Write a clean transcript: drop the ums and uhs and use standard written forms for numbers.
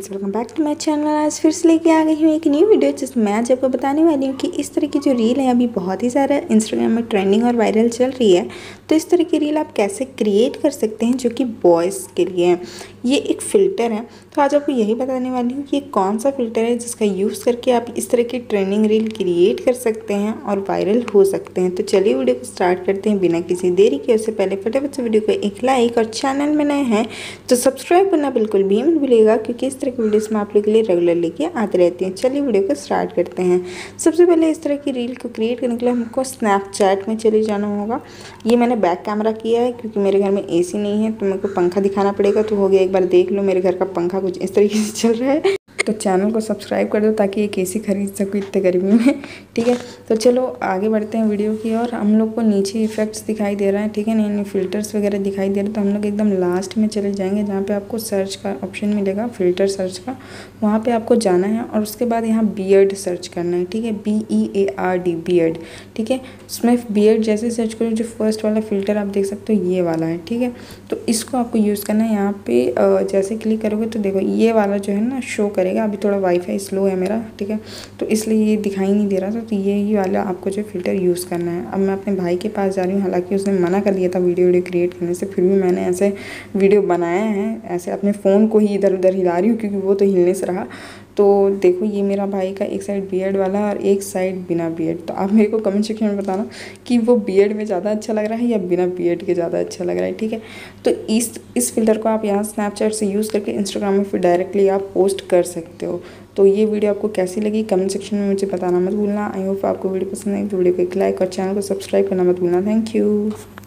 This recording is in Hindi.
Friends, welcome back to my channel. आज फिर से लेके आ गई हूँ एक न्यू वीडियो जिसमें आज आपको बताने वाली हूँ कि इस तरह की जो रील है अभी बहुत ही सारा इंस्टाग्राम में ट्रेंडिंग और वायरल चल रही है। तो इस तरह की रील आप कैसे क्रिएट कर सकते हैं जो कि बॉयज़ के लिए है। ये एक फ़िल्टर है, तो आज आपको यही बताने वाली हूँ कि ये कौन सा फ़िल्टर है जिसका यूज़ करके आप इस तरह की ट्रेंडिंग रील क्रिएट कर सकते हैं और वायरल हो सकते हैं। तो चलिए वीडियो को स्टार्ट करते हैं बिना किसी देरी के। उससे पहले फटाफट से वीडियो को एक लाइक और चैनल में नए हैं तो सब्सक्राइब करना बिल्कुल भी मत भूलिएगा, क्योंकि इस तरह की वीडियोस मैं आप लोगों के लिए रेगुलर लेके आती रहती हूँ। चलिए वीडियो को स्टार्ट करते हैं। सबसे पहले इस तरह की रील को क्रिएट करने के लिए हमको स्नैपचैट में चले जाना होगा। ये मैंने बैक कैमरा किया है क्योंकि मेरे घर में एसी नहीं है, तो मेरे को पंखा दिखाना पड़ेगा। तो हो गया, एक बार देख लो मेरे घर का पंखा कुछ इस तरीके से चल रहा है। तो चैनल को सब्सक्राइब कर दो ताकि एक एसी खरीद सकूँ इतने गर्मी में। ठीक है, तो चलो आगे बढ़ते हैं वीडियो की। और हम लोग को नीचे इफेक्ट्स दिखाई दे रहा है, ठीक है, नए नए फिल्टर्स वगैरह दिखाई दे रहे हैं। तो हम लोग एकदम लास्ट में चले जाएंगे जहाँ पे आपको सर्च का ऑप्शन मिलेगा, फिल्टर सर्च का। वहाँ पे आपको जाना है और उसके बाद यहाँ बियर्ड सर्च करना है, ठीक है, BEARD बियर्ड। ठीक है, उसमें बियर्ड जैसे सर्च करो, जो फर्स्ट वाला फिल्टर आप देख सकते हो ये वाला है। ठीक है, तो इसको आपको यूज़ करना है। यहाँ पे जैसे क्लिक करोगे तो देखो ये वाला जो है ना शो करेगा। अभी थोड़ा वाईफाई स्लो है मेरा, ठीक है, तो इसलिए ये दिखाई नहीं दे रहा था। तो ये वाला आपको जो फिल्टर यूज़ करना है। अब मैं अपने भाई के पास जा रही हूँ, हालांकि उसने मना कर दिया था वीडियो क्रिएट करने से, फिर भी मैंने ऐसे वीडियो बनाया है। ऐसे अपने फ़ोन को ही इधर उधर हिला रही हूँ क्योंकि वो तो हिलने से रहा। तो देखो ये मेरा भाई का एक साइड बियर्ड वाला और एक साइड बिना बियर्ड। तो आप मेरे को कमेंट सेक्शन में बताना कि वो बियर्ड में ज़्यादा अच्छा लग रहा है या बिना बियर्ड के ज़्यादा अच्छा लग रहा है। ठीक है, तो इस फिल्टर को आप यहाँ स्नैपचैट से यूज़ करके इंस्टाग्राम में फिर डायरेक्टली आप पोस्ट कर सकते हो। तो ये वीडियो आपको कैसी लगी कमेंट सेक्शन में मुझे बताना मत भूलना। आई होप आपको वीडियो पसंद आई तो वीडियो को एक लाइक और चैनल को सब्सक्राइब करना मत भूलना। Thank you.